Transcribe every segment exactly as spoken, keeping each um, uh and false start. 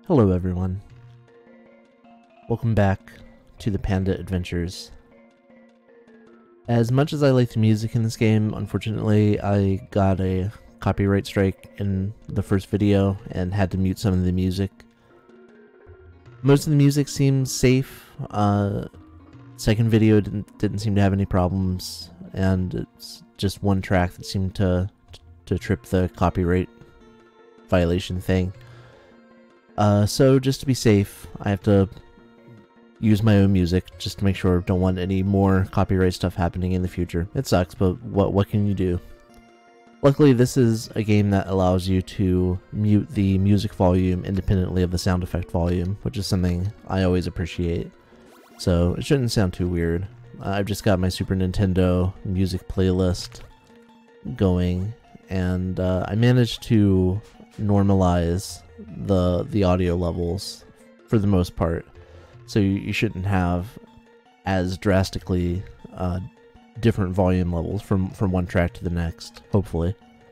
Hello everyone. Welcome back to the Panda Adventures. As much as I like the music in this game, unfortunately I got a copyright strike in the first video and had to mute some of the music. Most of the music seems safe. Uh, second video didn't, didn't seem to have any problems, and it's just one track that seemed to, to trip the copyright violation thing. Uh, so just to be safe, I have to use my own music just to make sure I don't want any more copyright stuff happening in the future. It sucks, but what what can you do? Luckily, this is a game that allows you to mute the music volume independently of the sound effect volume, which is something I always appreciate. So it shouldn't sound too weird. Uh, I've just got my Super Nintendo music playlist going, and uh, I managed to normalize the the audio levels for the most part, so you, you shouldn't have as drastically uh, different volume levels from from one track to the next, hopefully.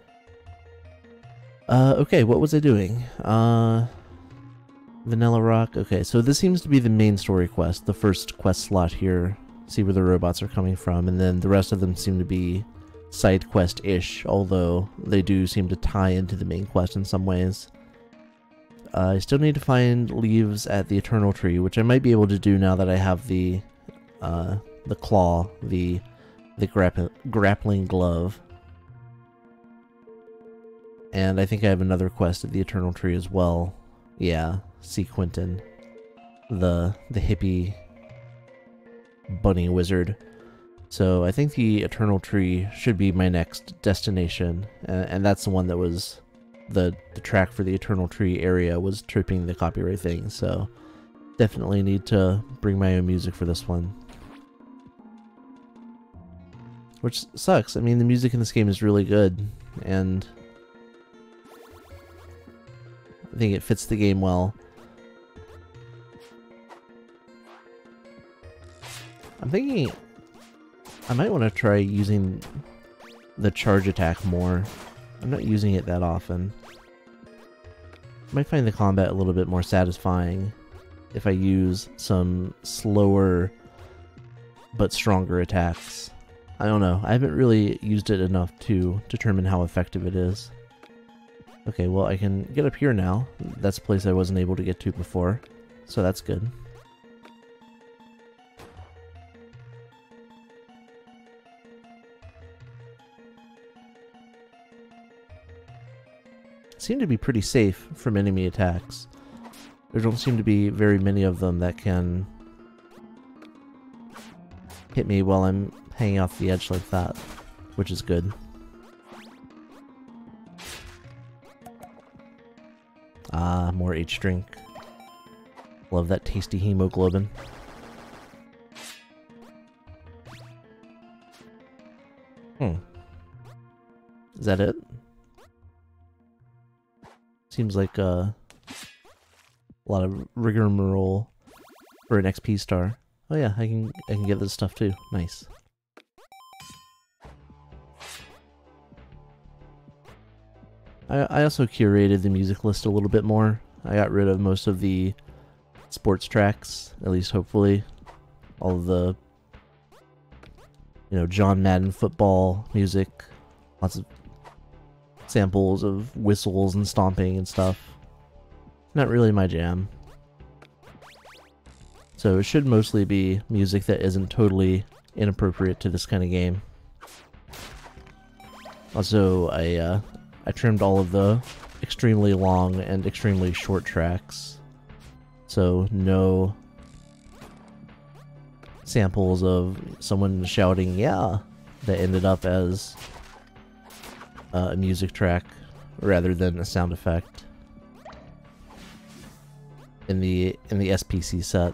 Uh, okay, what was I doing? Uh, Vanilla Rock. Okay, so this seems to be the main story quest, the first quest slot here. See where the robots are coming from, and then the rest of them seem to be side quest-ish, although they do seem to tie into the main quest in some ways. Uh, I still need to find leaves at the Eternal Tree, which I might be able to do now that I have the uh, the claw, the the grapp grappling glove. And I think I have another quest at the Eternal Tree as well. Yeah, see Quentin, the the hippie bunny wizard. So I think the Eternal Tree should be my next destination, and, and that's the one that was the the track for the Eternal Tree area was tripping the copyright thing. So definitely need to bring my own music for this one, which sucks. I mean, the music in this game is really good, and I think it fits the game well. I'm thinking I might want to try using the charge attack more. I'm not using it that often. I might find the combat a little bit more satisfying if I use some slower but stronger attacks. I don't know. I haven't really used it enough to determine how effective it is. Okay, well, I can get up here now. That's a place I wasn't able to get to before, so that's good. Seem to be pretty safe from enemy attacks. There don't seem to be very many of them that can hit me while I'm hanging off the edge like that, which is good. Ah, more H drink. Love that tasty hemoglobin. Hmm. Is that it? Seems like uh, a lot of rigmarole for an X P star. Oh yeah, I can I can get this stuff too. Nice. I I also curated the music list a little bit more. I got rid of most of the sports tracks, at least hopefully. All of the, you know, John Madden football music, lots of samples of whistles and stomping and stuff. Not really my jam. So it should mostly be music that isn't totally inappropriate to this kind of game. Also, I uh, I trimmed all of the extremely long and extremely short tracks, so no samples of someone shouting "yeah" that ended up as Uh, a music track rather than a sound effect in the in the S P C set.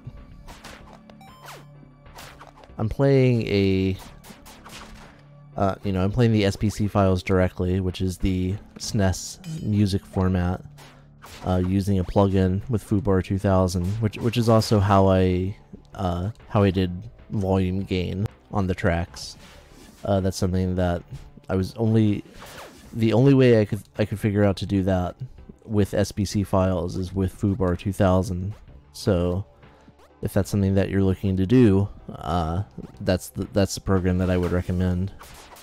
I'm playing a uh, you know I'm playing the S P C files directly, which is the S N E S music format, uh, using a plugin with Foobar two thousand, which which is also how I uh, how I did volume gain on the tracks. Uh, that's something that I was only The only way I could I could figure out to do that with S B C files is with foobar two thousand. So if that's something that you're looking to do, uh, that's the, that's the program that I would recommend.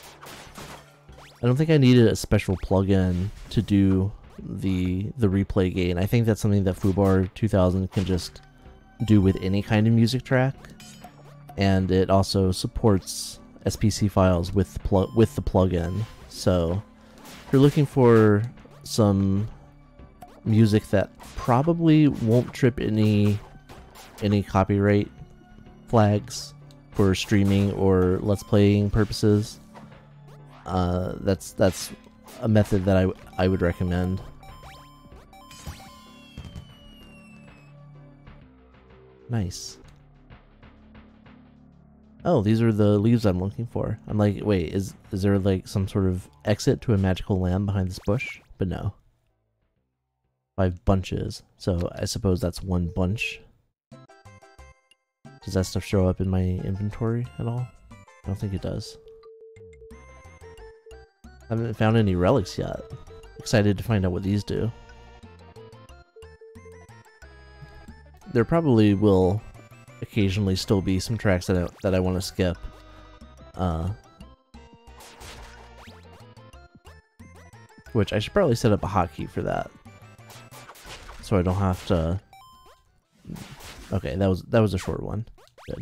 I don't think I needed a special plugin to do the the replay gain. I think that's something that foobar two thousand can just do with any kind of music track, and it also supports S P C files with the pl with the plugin. So if you're looking for some music that probably won't trip any any copyright flags for streaming or let's playing purposes, uh, that's that's a method that I I would recommend. Nice. Oh, these are the leaves I'm looking for. I'm like, wait, is is there like some sort of exit to a magical land behind this bush? But no. Five bunches. So I suppose that's one bunch. Does that stuff show up in my inventory at all? I don't think it does. I haven't found any relics yet. Excited to find out what these do. There probably will occasionally still be some tracks that I, that I want to skip. Uh, which I should probably set up a hotkey for that, so I don't have to. Okay, that was that was a short one. Good.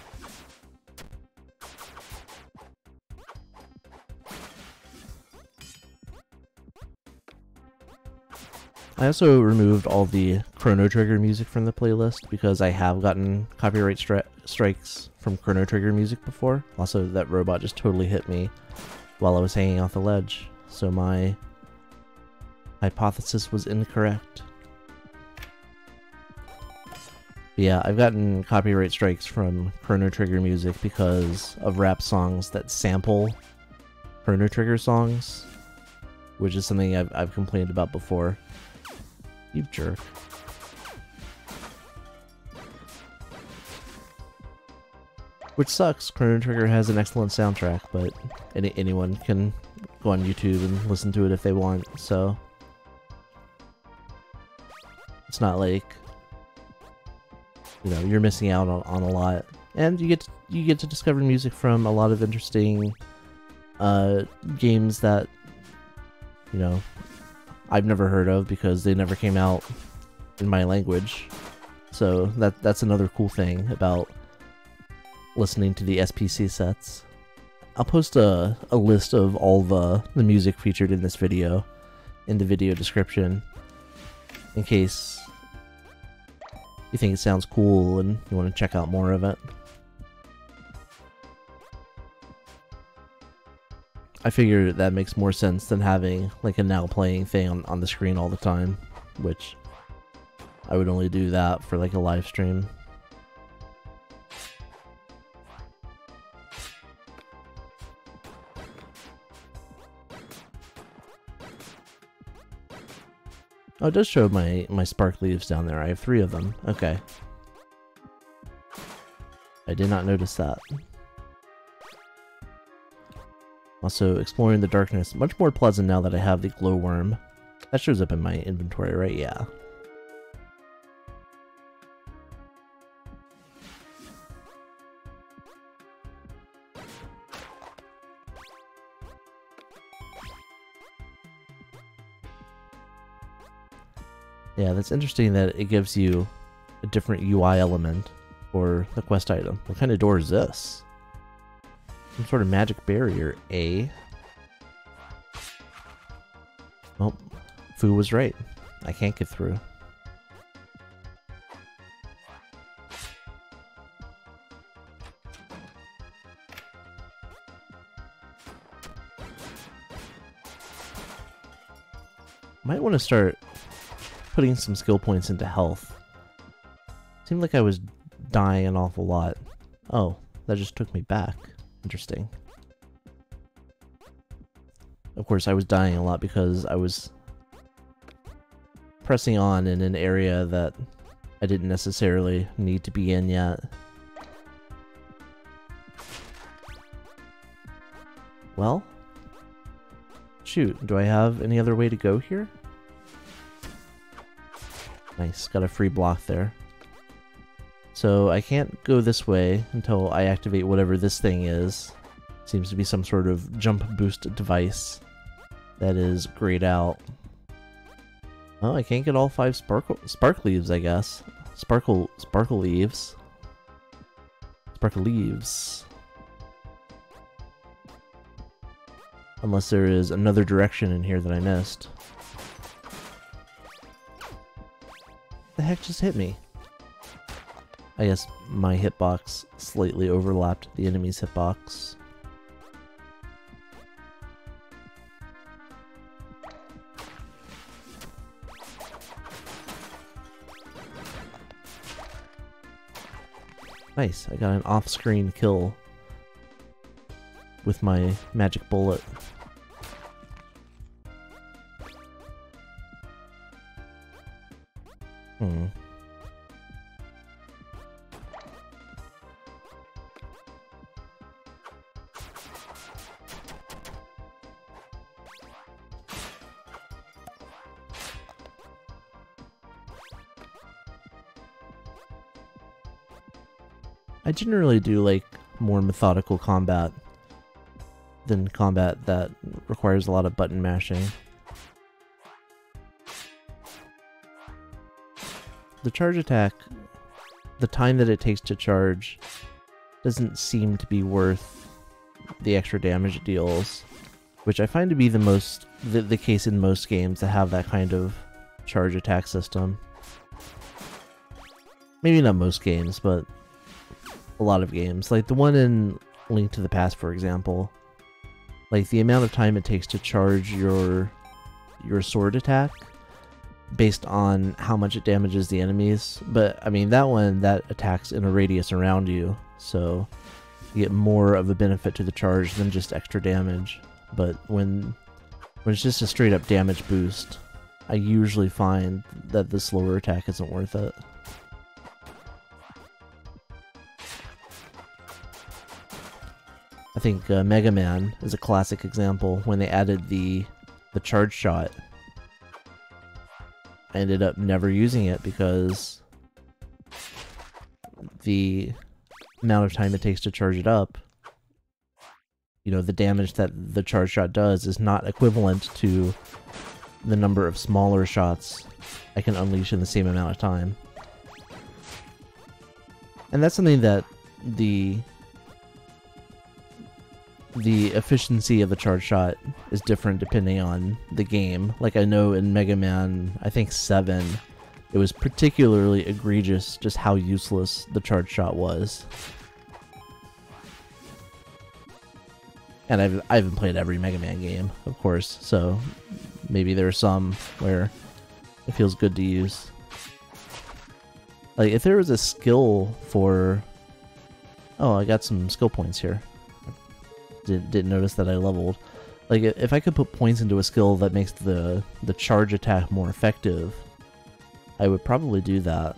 I also removed all the Chrono Trigger music from the playlist because I have gotten copyright stri strikes from Chrono Trigger music before. Also, that robot just totally hit me while I was hanging off the ledge, so my hypothesis was incorrect. But yeah, I've gotten copyright strikes from Chrono Trigger music because of rap songs that sample Chrono Trigger songs, which is something I've, I've complained about before. You jerk. Which sucks. Chrono Trigger has an excellent soundtrack, but any anyone can go on YouTube and listen to it if they want, so it's not like, you know, you're missing out on, on a lot. And you get to, you get to discover music from a lot of interesting uh, games that, you know, I've never heard of because they never came out in my language. So that that's another cool thing about listening to the S P C sets. I'll post a, a list of all the, the music featured in this video in the video description in case you think it sounds cool and you want to check out more of it. I figure that makes more sense than having like a now playing thing on, on the screen all the time, which I would only do that for like a live stream. Oh, it does show my, my spark leaves down there. I have three of them. Okay. I did not notice that. Also, exploring the darkness, much more pleasant now that I have the glowworm. That shows up in my inventory, right? Yeah. Yeah, that's interesting that it gives you a different U I element for the quest item. What kind of door is this? Some sort of magic barrier, eh? Oh, Fu was right. I can't get through. Might want to start putting some skill points into health. Seemed like I was dying an awful lot. Oh, that just took me back. Interesting. Of course, I was dying a lot because I was pressing on in an area that I didn't necessarily need to be in yet. Well, shoot, do I have any other way to go here? Nice, got a free block there. So I can't go this way until I activate whatever this thing is. Seems to be some sort of jump boost device that is grayed out. Oh, I can't get all five sparkle spark leaves, I guess. Sparkle sparkle leaves. Sparkle leaves. Unless there is another direction in here that I missed. The heck just hit me? I guess my hitbox slightly overlapped the enemy's hitbox. Nice, I got an off-screen kill with my magic bullet. Hmm. I generally do like more methodical combat than combat that requires a lot of button mashing. The charge attack, the time that it takes to charge, doesn't seem to be worth the extra damage it deals, which I find to be the most the, the case in most games that have that kind of charge attack system. Maybe not most games, but a lot of games. Like the one in Link to the Past, for example. Like the amount of time it takes to charge your your sword attack based on how much it damages the enemies. But I mean, that one, that attacks in a radius around you, so you get more of a benefit to the charge than just extra damage. But when when it's just a straight up damage boost, I usually find that the slower attack isn't worth it. I think uh, Mega Man is a classic example. When they added the the charge shot, I ended up never using it because the amount of time it takes to charge it up, you know, the damage that the charge shot does is not equivalent to the number of smaller shots I can unleash in the same amount of time. And that's something that the the efficiency of the charge shot is different depending on the game. Like I know in Mega Man, I think seven, it was particularly egregious just how useless the charge shot was. And I've, I haven't played every Mega Man game, of course, so maybe there are some where it feels good to use. Like if there was a skill for... Oh, I got some skill points here. Did, didn't notice that I leveled. Like, if I could put points into a skill that makes the, the charge attack more effective, I would probably do that.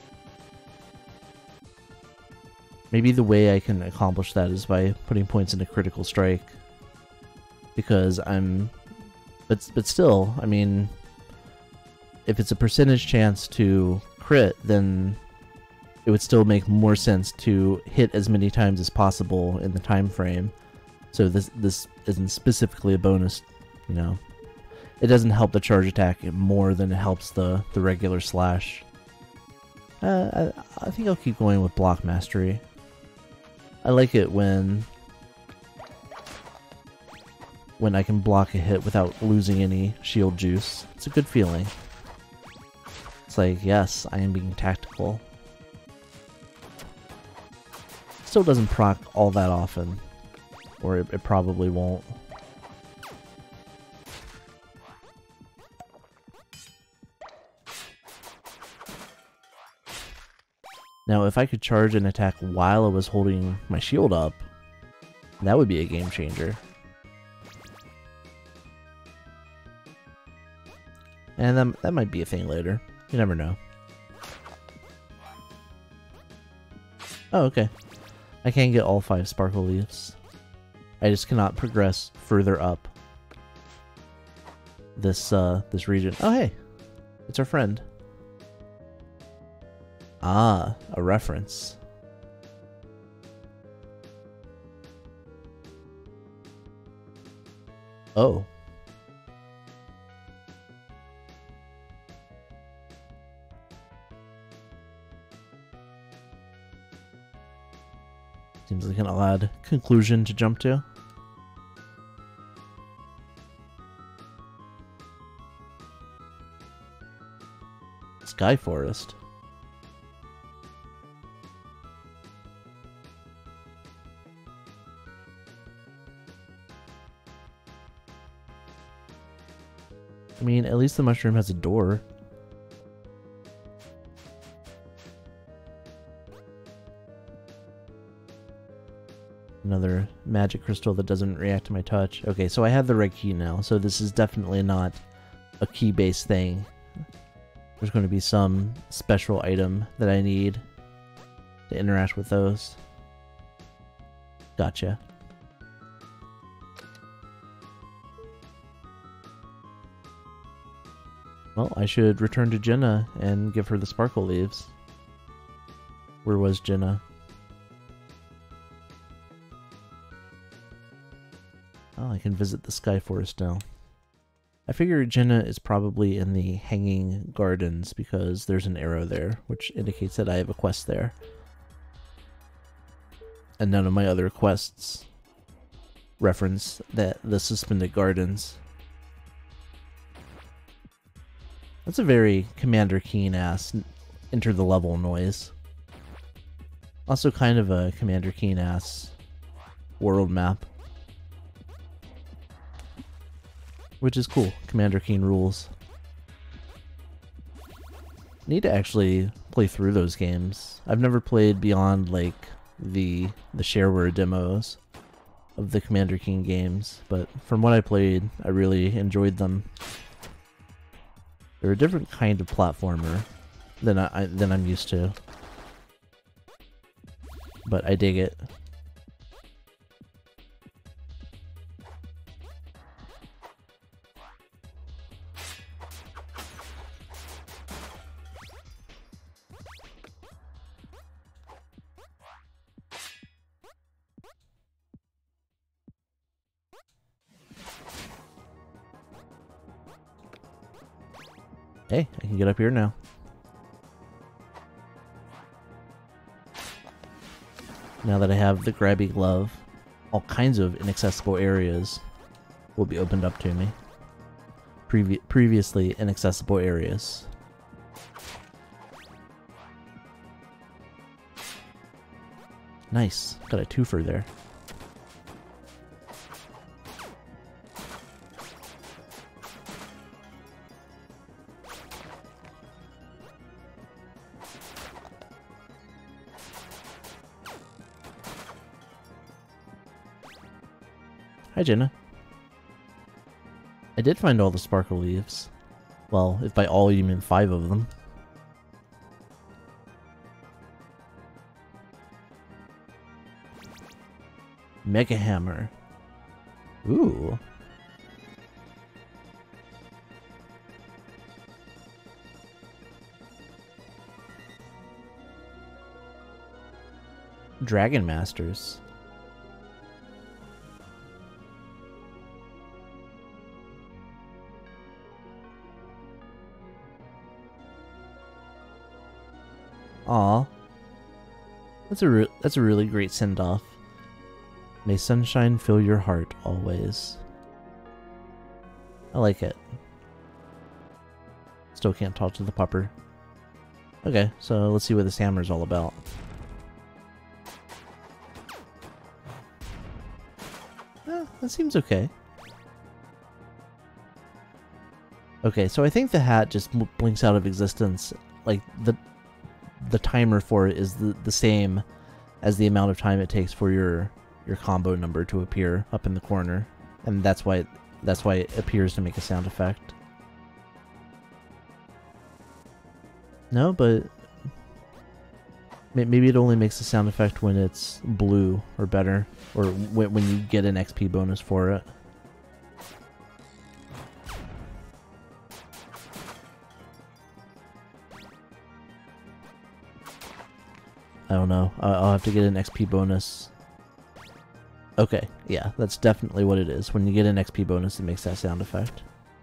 Maybe the way I can accomplish that is by putting points into critical strike. Because I'm... But, but still, I mean... If it's a percentage chance to crit, then it would still make more sense to hit as many times as possible in the time frame. So this this isn't specifically a bonus, you know. It doesn't help the charge attack more than it helps the, the regular slash. Uh, I, I think I'll keep going with block mastery. I like it when when I can block a hit without losing any shield juice. It's a good feeling. It's like, yes, I am being tactical. Still doesn't proc all that often. Or it, it probably won't. Now, if I could charge an attack while I was holding my shield up, that would be a game changer. And that, that might be a thing later. You never know. Oh, okay. I can get all five sparkle leaves. I just cannot progress further up this uh, this region. Oh hey, it's our friend. Ah, a reference. Oh. Seems like an odd conclusion to jump to. Sky Forest. I mean, at least the mushroom has a door. Another magic crystal that doesn't react to my touch. Okay, so I have the red key now, so this is definitely not a key-based thing. There's going to be some special item that I need to interact with those. Gotcha. Well, I should return to Jenna and give her the sparkle leaves. Where was Jenna? Oh, I can visit the Sky Forest now. I figure Jenna is probably in the Hanging Gardens because there's an arrow there, which indicates that I have a quest there. And none of my other quests reference that the Suspended Gardens. That's a very Commander Keen-ass enter the level noise. Also kind of a Commander Keen-ass world map. Which is cool. Commander Keen rules. Need to actually play through those games. I've never played beyond like the the shareware demos of the Commander Keen games, but from what I played, I really enjoyed them. They're a different kind of platformer than I, I than I'm used to, but I dig it. Hey, I can get up here now. Now that I have the grabby glove, all kinds of inaccessible areas will be opened up to me. Previ previously inaccessible areas. Nice, got a twofer there. Hi, Jenna. I did find all the sparkle leaves. Well, if by all you mean five of them. Mega Hammer. Ooh. Dragon Masters. Aw. That's a re that's a really great send-off. May sunshine fill your heart always. I like it. Still can't talk to the pupper. Okay, so let's see what this hammer is all about. Eh, that seems okay. Okay, so I think the hat just blinks out of existence. Like, the the timer for it is the, the same as the amount of time it takes for your your combo number to appear up in the corner, and that's why it, that's why it appears to make a sound effect. No, but maybe it only makes a sound effect when it's blue or better, or when when you get an X P bonus for it. I don't know. I'll have to get an X P bonus. Okay, yeah, that's definitely what it is. When you get an X P bonus, it makes that sound effect.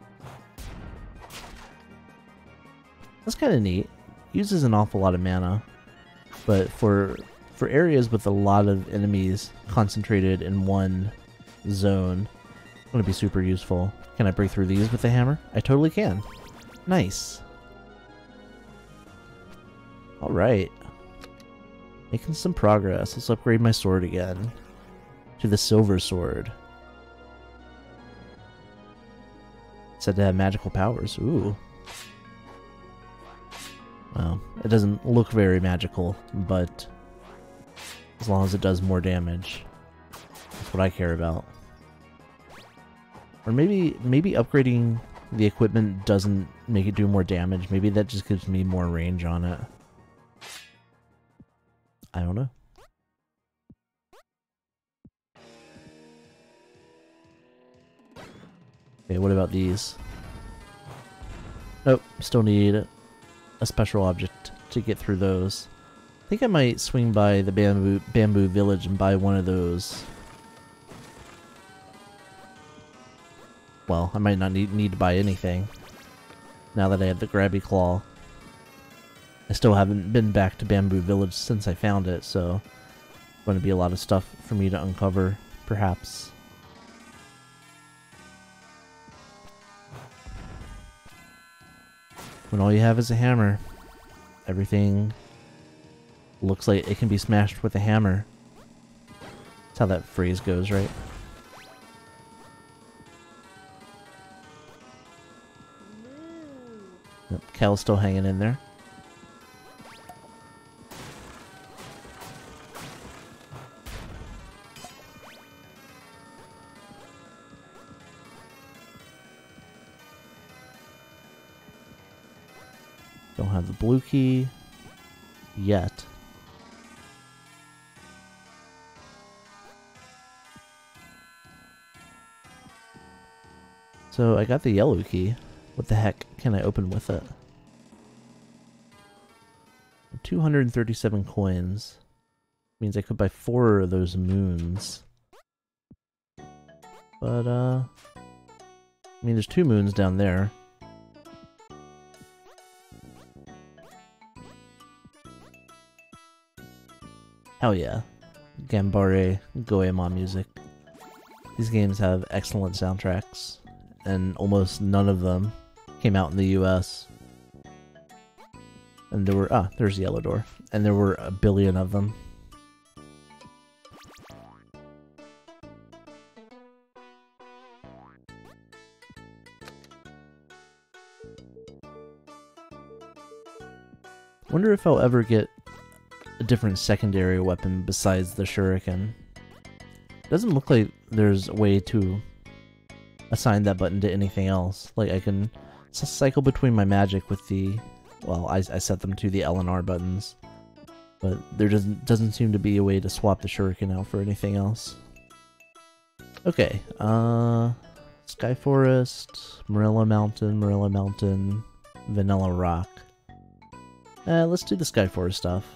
That's kind of neat. Uses an awful lot of mana, but for for areas with a lot of enemies concentrated in one zone, it's going to be super useful. Can I break through these with the hammer? I totally can. Nice. Alright. Making some progress. Let's upgrade my sword again to the silver sword. Said to have magical powers. Ooh. Well, it doesn't look very magical, but as long as it does more damage, that's what I care about. Or maybe maybe upgrading the equipment doesn't make it do more damage. Maybe that just gives me more range on it. I don't know. Okay, what about these? Nope, still need a special object to get through those. I think I might swing by the bamboo bamboo village and buy one of those. Well, I might not need, need to buy anything now that I have the grabby claw. I still haven't been back to Bamboo Village since I found it, so going to be a lot of stuff for me to uncover, perhaps. When all you have is a hammer, everything looks like it can be smashed with a hammer. That's how that phrase goes, right? Yep, Cal's still hanging in there. Don't have the blue key yet. So I got the yellow key. What the heck can I open with it? two hundred thirty-seven coins. Means I could buy four of those moons. But, uh... I mean, there's two moons down there. Hell yeah. Gambare Goemon music. These games have excellent soundtracks, and almost none of them came out in the U S. And there were, ah, there's Yellow Door. And there were a billion of them. Wonder if I'll ever get a different secondary weapon besides the shuriken. Doesn't look like there's a way to assign that button to anything else. Like I can cycle between my magic with the, well, I, I set them to the L and R buttons, but there doesn't doesn't seem to be a way to swap the shuriken out for anything else. Okay, uh, Sky Forest, Marilla Mountain, Marilla Mountain, Vanilla Rock. Uh, let's do the Sky Forest stuff.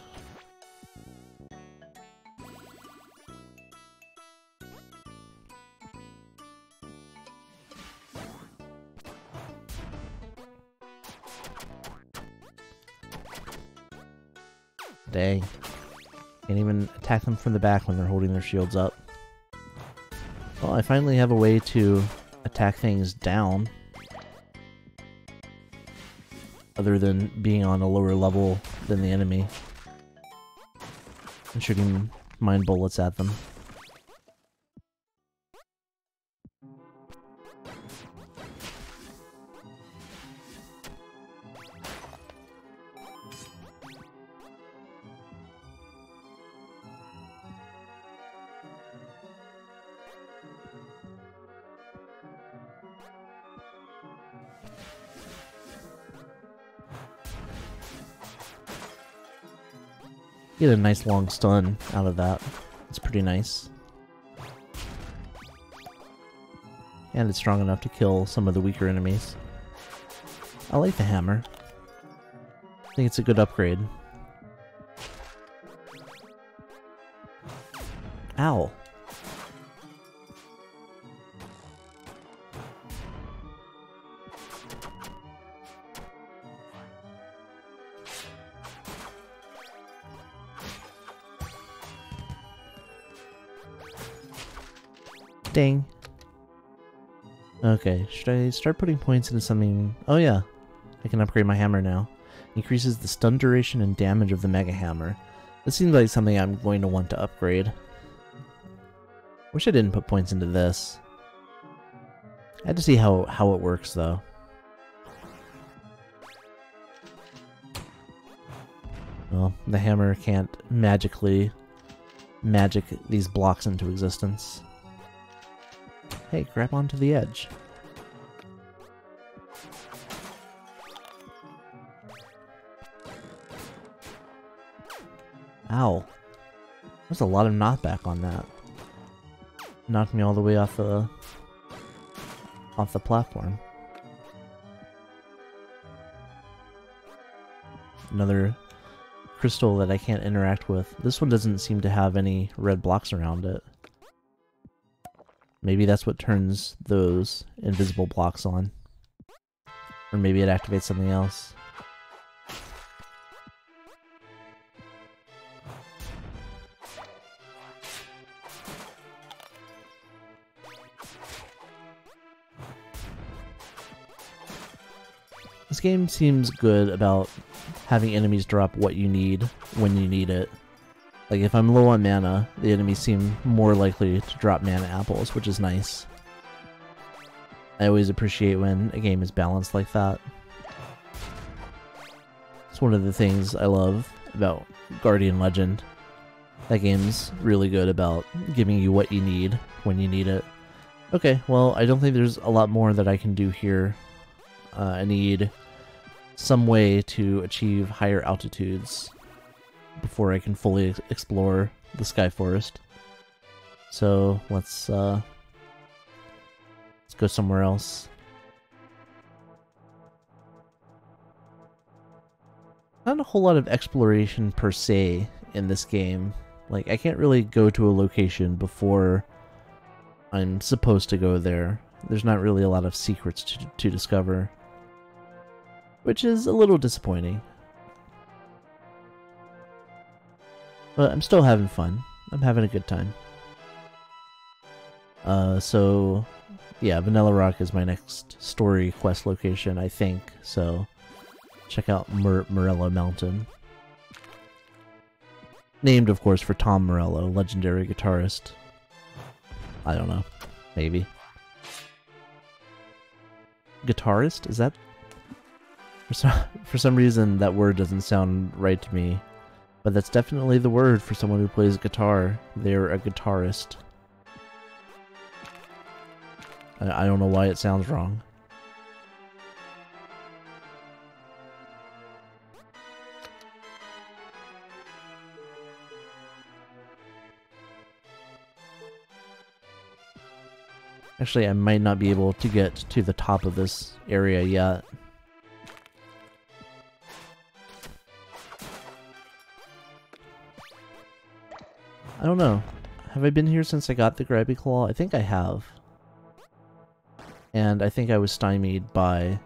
Dang. Can't even attack them from the back when they're holding their shields up. Well, I finally have a way to attack things down. Other than being on a lower level than the enemy. And shooting mine bullets at them. Get a nice long stun out of that. It's pretty nice. And it's strong enough to kill some of the weaker enemies. I like the hammer. I think it's a good upgrade. Ow. Dang. Okay, should I start putting points into something? Oh yeah, I can upgrade my hammer now. Increases the stun duration and damage of the Mega Hammer. This seems like something I'm going to want to upgrade. Wish I didn't put points into this. I had to see how, how it works though. Well, the hammer can't magically magic these blocks into existence. Hey, grab onto the edge. Ow. There's a lot of knockback on that. Knocked me all the way off the off the platform. Another crystal that I can't interact with. This one doesn't seem to have any red blocks around it. Maybe that's what turns those invisible blocks on. Or maybe it activates something else. This game seems good about having enemies drop what you need when you need it. Like, if I'm low on mana, the enemies seem more likely to drop mana apples, which is nice. I always appreciate when a game is balanced like that. It's one of the things I love about Guardian Legend. That game's really good about giving you what you need when you need it. Okay, well, I don't think there's a lot more that I can do here. Uh, I need some way to achieve higher altitudes before I can fully ex explore the Sky Forest. So let's uh, let's go somewhere else. Not a whole lot of exploration per se in this game. Like, I can't really go to a location before I'm supposed to go there. There's not really a lot of secrets to, to discover, which is a little disappointing. But I'm still having fun. I'm having a good time. Uh, so, yeah, Vanilla Rock is my next story quest location, I think. So, check out Mor Morello Mountain. Named, of course, for Tom Morello, legendary guitarist. I don't know. Maybe. Guitarist? Is that... For some, for some reason, that word doesn't sound right to me. But that's definitely the word for someone who plays guitar. They're a guitarist. I, I don't know why it sounds wrong. Actually, I might not be able to get to the top of this area yet. I don't know. Have I been here since I got the Grabby Claw? I think I have. And I think I was stymied by...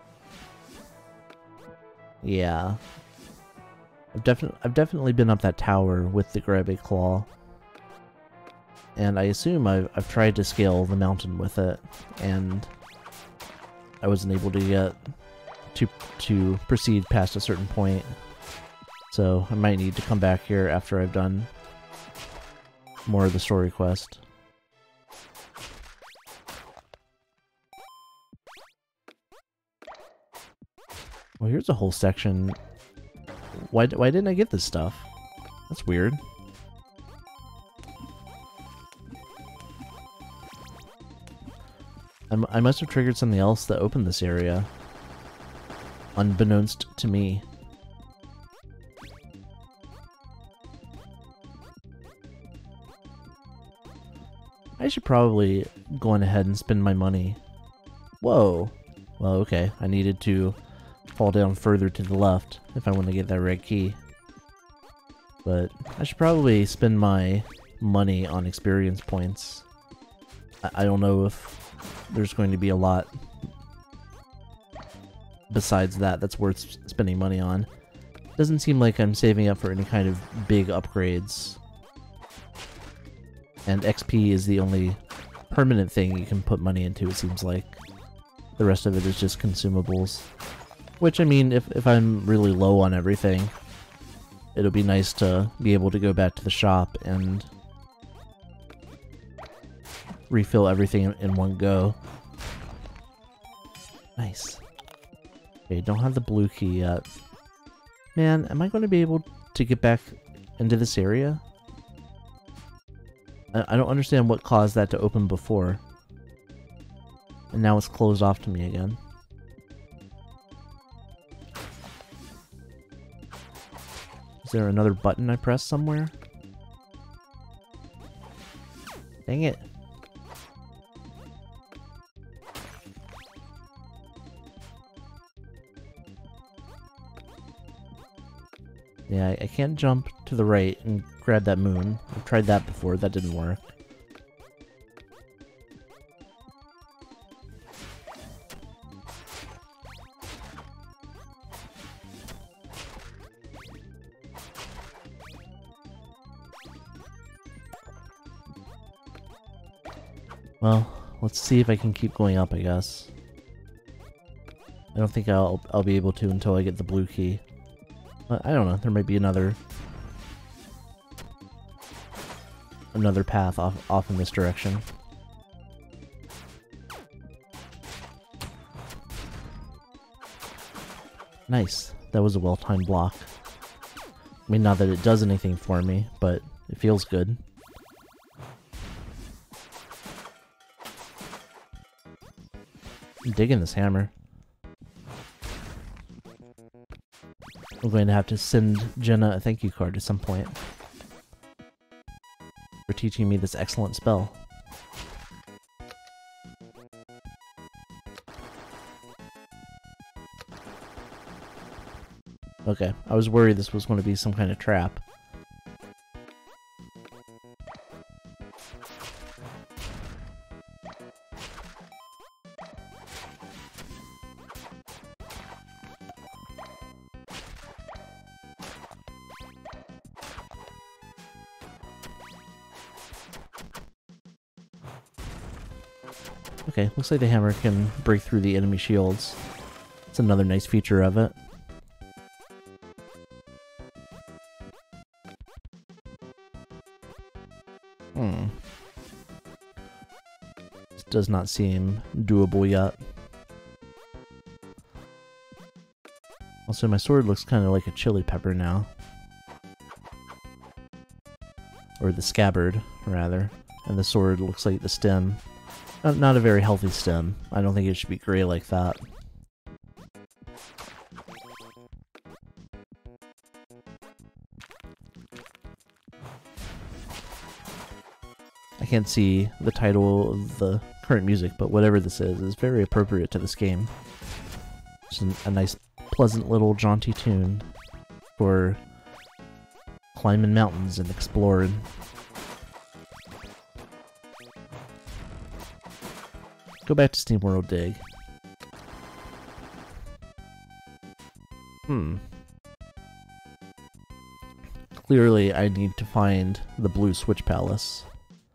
Yeah. I've, defi I've definitely been up that tower with the Grabby Claw. And I assume I've, I've tried to scale the mountain with it, and I wasn't able to get to, to proceed past a certain point. So I might need to come back here after I've done more of the story quest. Well, here's a whole section. Why, why didn't I get this stuff? That's weird. I'm, I must have triggered something else that opened this area, unbeknownst to me. I should probably go on ahead and spend my money. Whoa. Well, okay. I needed to fall down further to the left if I want to get that red key. But I should probably spend my money on experience points. I, I don't know if there's going to be a lot besides that that's worth spending money on. Doesn't seem like I'm saving up for any kind of big upgrades. And X P is the only permanent thing you can put money into, it seems like. The rest of it is just consumables. Which, I mean, if, if I'm really low on everything, it'll be nice to be able to go back to the shop and refill everything in one go. Nice. Okay, don't have the blue key yet. Man, am I going to be able to get back into this area? I, I don't understand what caused that to open before. And now it's closed off to me again. Is there another button I pressed somewhere? Dang it. Yeah, I, I can't jump to the right and grab that moon. I've tried that before, that didn't work. Well, let's see if I can keep going up, I guess. I don't think I'll I'll be able to until I get the blue key. But I don't know, there might be another another path off off in this direction. Nice. That was a well-timed block. I mean, not that it does anything for me, but it feels good. I'm digging this hammer. I'm going to have to send Jenna a thank you card at some point for teaching me this excellent spell. Okay, I was worried this was going to be some kind of trap. Okay, looks like the hammer can break through the enemy shields. It's another nice feature of it. Hmm. This does not seem doable yet. Also, my sword looks kind of like a chili pepper now. Or the scabbard, rather. And the sword looks like the stem. Not, not a very healthy stem. I don't think it should be gray like that. I can't see the title of the current music, but whatever this is, is very appropriate to this game. Just an, a nice, pleasant little jaunty tune for climbing mountains and exploring. Go back to SteamWorld Dig. Hmm. Clearly, I need to find the Blue Switch Palace.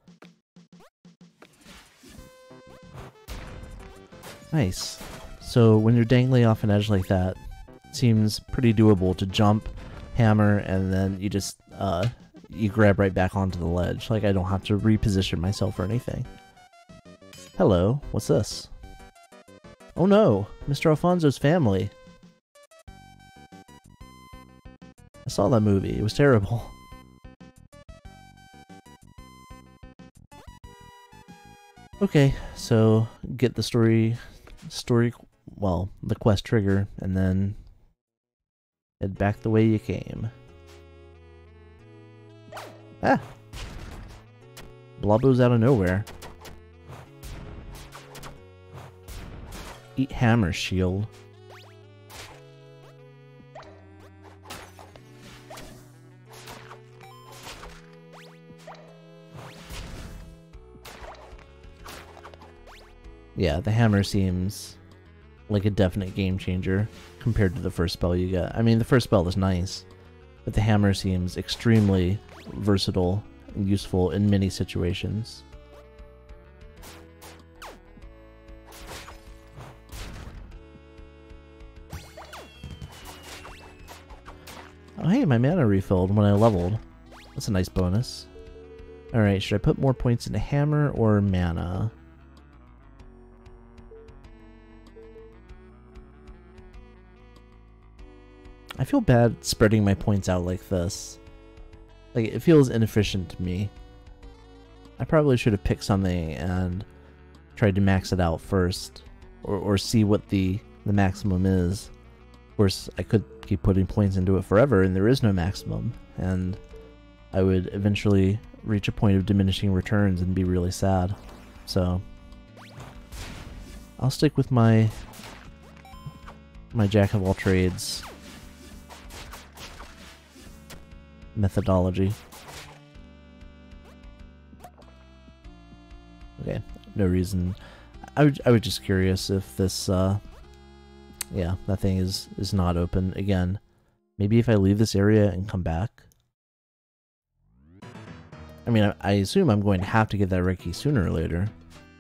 Nice. So when you're dangling off an edge like that, it seems pretty doable to jump, hammer, and then you just, uh, you grab right back onto the ledge. Like, I don't have to reposition myself or anything. Hello, what's this? Oh no, Mister Alfonso's family. I saw that movie, it was terrible. Okay, so get the story, story, well, the quest trigger, and then head back the way you came. Ah! Blobbo's out of nowhere. Eat hammer, shield. yeah, the hammer seems like a definite game changer compared to the first spell you get. I mean, the first spell is nice, but the hammer seems extremely versatile and useful in many situations. Oh hey, my mana refilled when I leveled. That's a nice bonus. Alright, should I put more points into hammer or mana? I feel bad spreading my points out like this. Like, it feels inefficient to me. I probably should have picked something and tried to max it out first. Or, or see what the, the maximum is. Of course, I could keep putting points into it forever and there is no maximum. And I would eventually reach a point of diminishing returns and be really sad. So I'll stick with my my jack of all trades methodology. Okay, no reason. I would, I was just curious if this uh yeah, that thing is is not open again. Maybe if I leave this area and come back. I mean, I, I assume I'm going to have to get that red key sooner or later.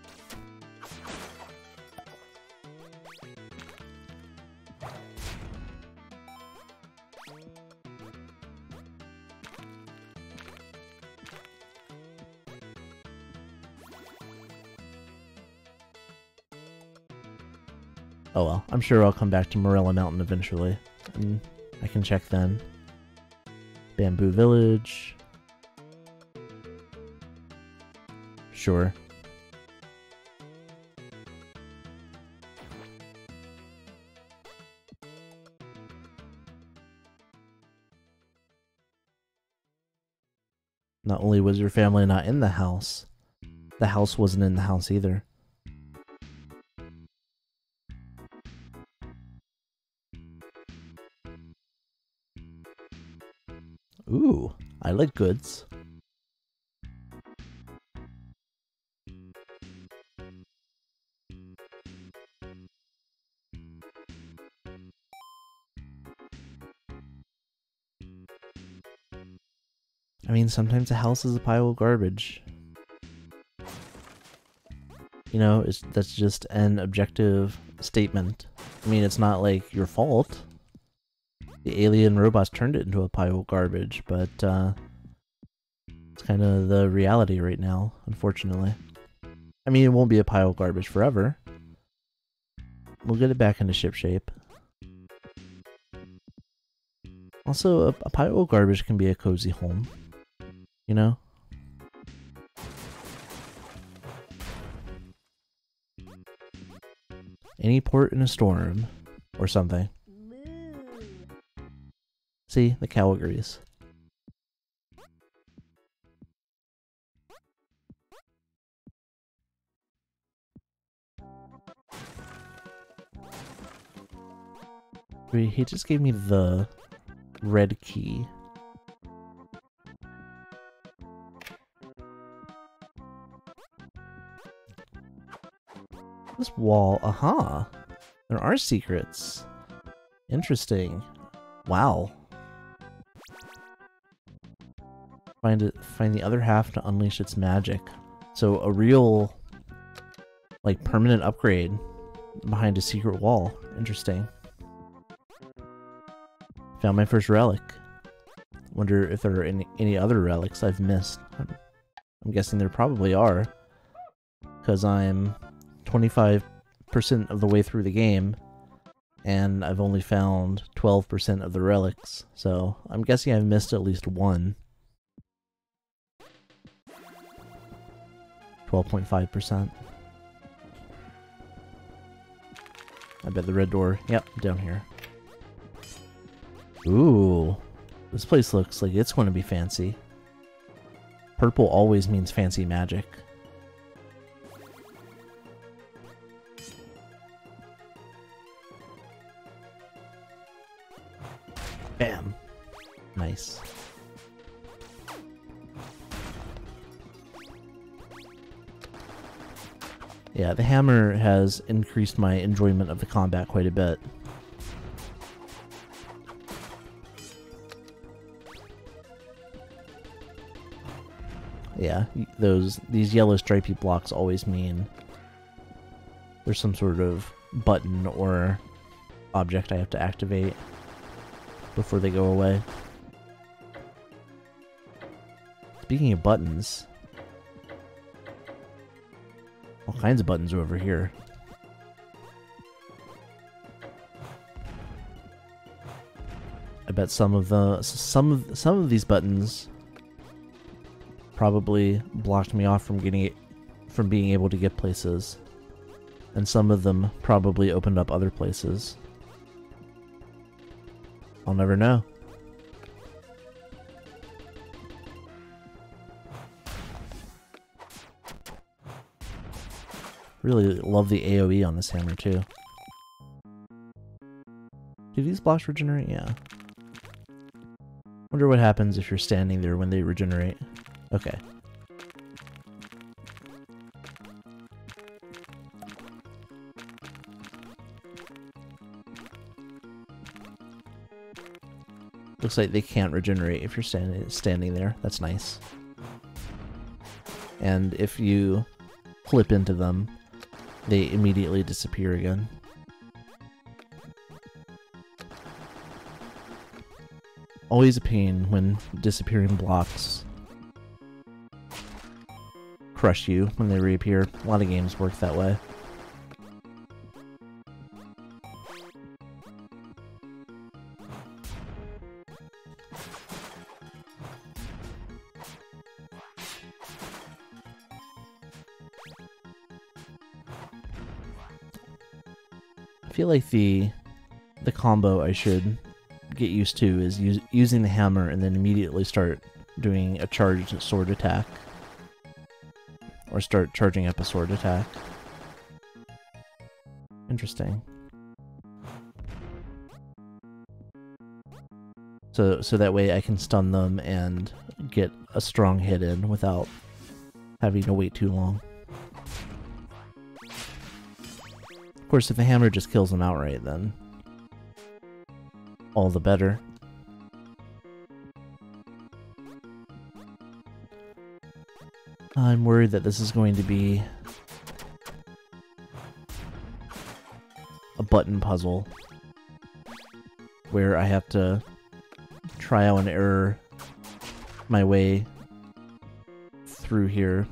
Oh well, I'm sure I'll come back to Morella Mountain eventually, and I can check then. Bamboo Village. Sure. Not only was your family not in the house, the house wasn't in the house either. Ooh, I like goods. I mean, sometimes a house is a pile of garbage. You know, it's, that's just an objective statement. I mean, it's not like your fault. The alien robots turned it into a pile of garbage, but uh, it's kind of the reality right now, unfortunately. I mean, it won't be a pile of garbage forever. We'll get it back into shipshape. Also, a, a pile of garbage can be a cozy home. You know? Any port in a storm, or something. See, the cow agrees. Wait, he just gave me the red key. This wall, aha! There are secrets. Interesting. Wow. Find it. Find the other half to unleash its magic. So a real, like, permanent upgrade behind a secret wall. Interesting. Found my first relic. Wonder if there are any any other relics I've missed. I'm, I'm guessing there probably are, because I'm twenty-five percent of the way through the game, and I've only found twelve percent of the relics, so I'm guessing I've missed at least one. twelve point five percent. I bet the red door, yep, down here. Ooh, this place looks like it's going to be fancy. Purple always means fancy magic. Bam. Nice. Yeah, the hammer has increased my enjoyment of the combat quite a bit. Yeah, those these yellow stripy blocks always mean there's some sort of button or object I have to activate before they go away. Speaking of buttons, all kinds of buttons are over here. I bet some of the some of some of these buttons probably blocked me off from getting it, from being able to get places, and some of them probably opened up other places. I'll never know. Really love the A O E on this hammer too. Do these blocks regenerate? Yeah. Wonder what happens if you're standing there when they regenerate. Okay. Looks like they can't regenerate if you're standing standing there. That's nice. And if you clip into them, they immediately disappear again. Always a pain when disappearing blocks crush you when they reappear. A lot of games work that way. I feel like the the combo I should get used to is use, using the hammer and then immediately start doing a charged sword attack. Or start charging up a sword attack. Interesting. So so that way I can stun them and get a strong hit in without having to wait too long. Of course, if the hammer just kills them outright, then all the better. I'm worried that this is going to be a button puzzle where I have to trial and error my way through here.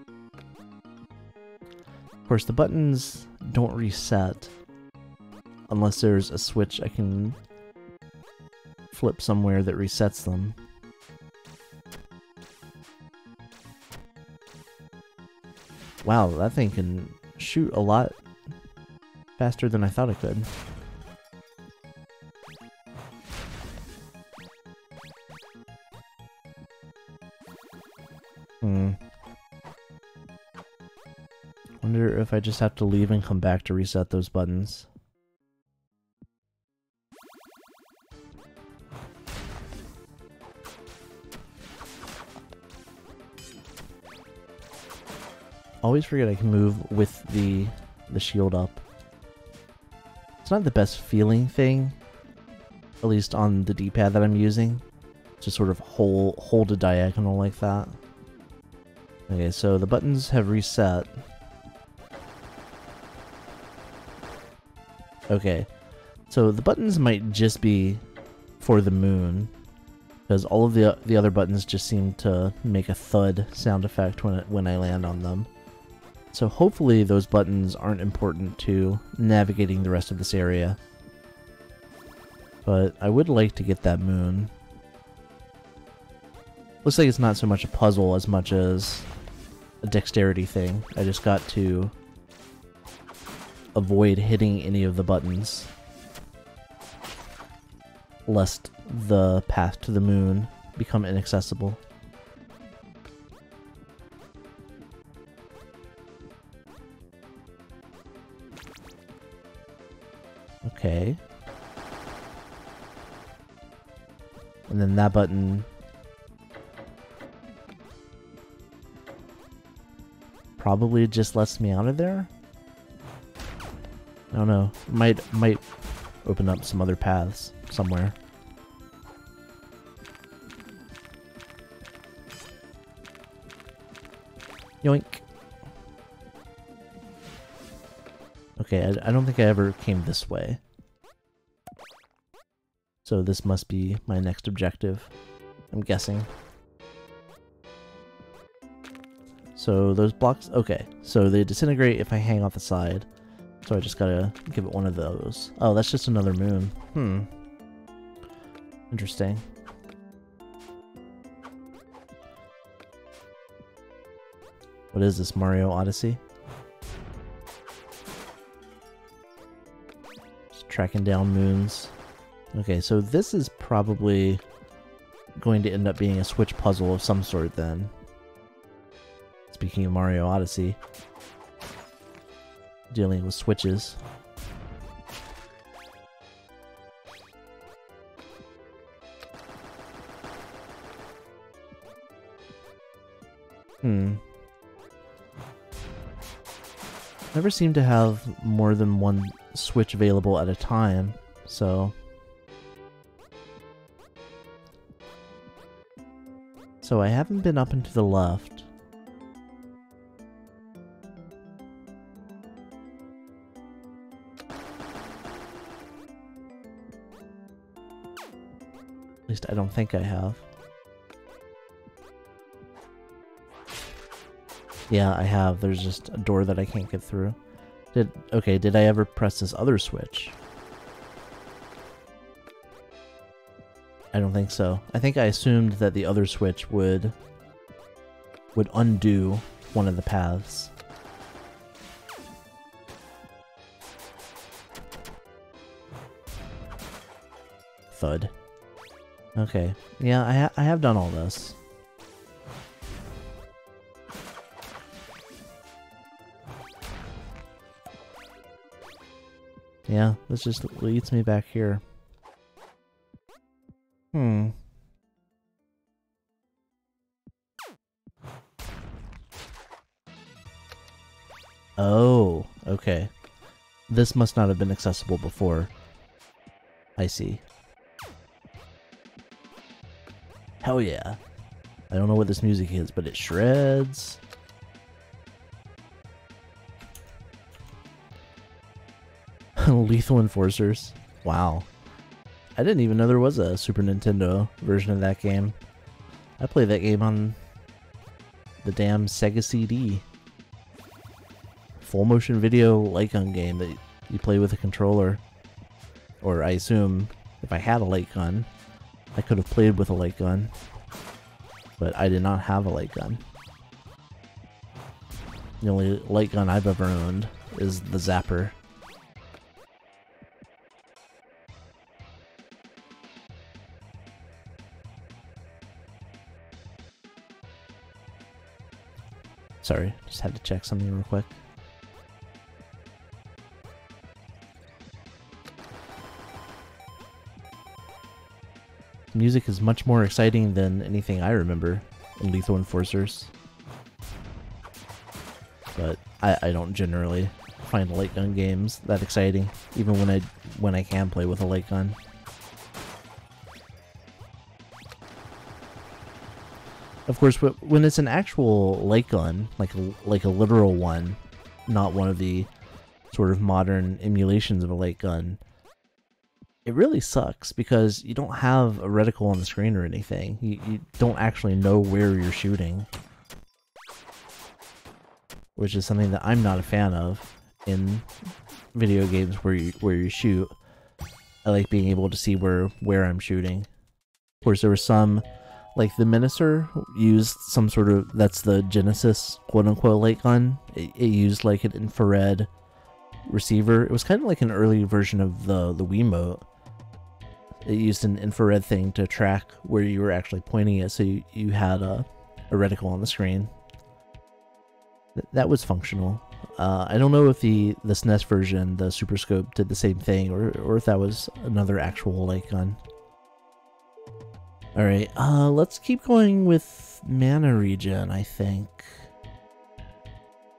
Of course, the buttons don't reset unless there's a switch I can flip somewhere that resets them. Wow, that thing can shoot a lot faster than I thought it could. Hmm. Wonder if I just have to leave and come back to reset those buttons. Always forget I can move with the the shield up. It's not the best feeling thing, at least on the D-pad that I'm using, to sort of hold hold a diagonal like that. Okay, so the buttons have reset. Okay, so the buttons might just be for the moon, because all of the the other buttons just seem to make a thud sound effect when it, when I land on them. So hopefully those buttons aren't important to navigating the rest of this area. But I would like to get that moon. Looks like it's not so much a puzzle as much as a dexterity thing. I just got to avoid hitting any of the buttons, lest the path to the moon become inaccessible. Okay. And then that button probably just lets me out of there. I don't know. Might might open up some other paths somewhere. Yoink. Okay, I, I don't think I ever came this way. So this must be my next objective, I'm guessing. So those blocks, okay, so they disintegrate if I hang off the side. So I just gotta give it one of those. Oh, that's just another moon. Hmm. Interesting. What is this, Mario Odyssey? Just tracking down moons. Okay, so this is probably going to end up being a Switch puzzle of some sort then. Speaking of Mario Odyssey. Dealing with switches. Hmm. Never seem to have more than one switch available at a time, so... So I haven't been up and to the left. At least I don't think I have. Yeah, I have. There's just a door that I can't get through. Did okay, did I ever press this other switch? I don't think so. I think I assumed that the other switch would would undo one of the paths. Thud. Okay. Yeah, I, ha I have done all this. Yeah, this just leads me back here. Hmm. Oh, okay. This must not have been accessible before. I see. Hell yeah. I don't know what this music is, but it shreds. Lethal Enforcers. Wow. I didn't even know there was a Super Nintendo version of that game. I played that game on the damn Sega C D. Full motion video light gun game that you play with a controller. Or I assume if I had a light gun, I could have played with a light gun. But I did not have a light gun. The only light gun I've ever owned is the Zapper. Sorry, just had to check something real quick. The music is much more exciting than anything I remember in Lethal Enforcers. But I, I don't generally find light gun games that exciting, even when I when I can play with a light gun. Of course, when it's an actual light gun, like a, like a literal one, not one of the sort of modern emulations of a light gun, it really sucks because you don't have a reticle on the screen or anything. You, you don't actually know where you're shooting, which is something that I'm not a fan of in video games where you where you shoot. I like being able to see where where I'm shooting. Of course, there were some. Like the Minister used some sort of, that's the Genesis quote-unquote light gun. It, it used like an infrared receiver. It was kind of like an early version of the, the Wiimote. It used an infrared thing to track where you were actually pointing it, so you, you had a, a reticle on the screen. Th that was functional. Uh, I don't know if the, the S N E S version, the Super Scope, did the same thing, or, or if that was another actual light gun. Alright, uh, let's keep going with mana regen, I think.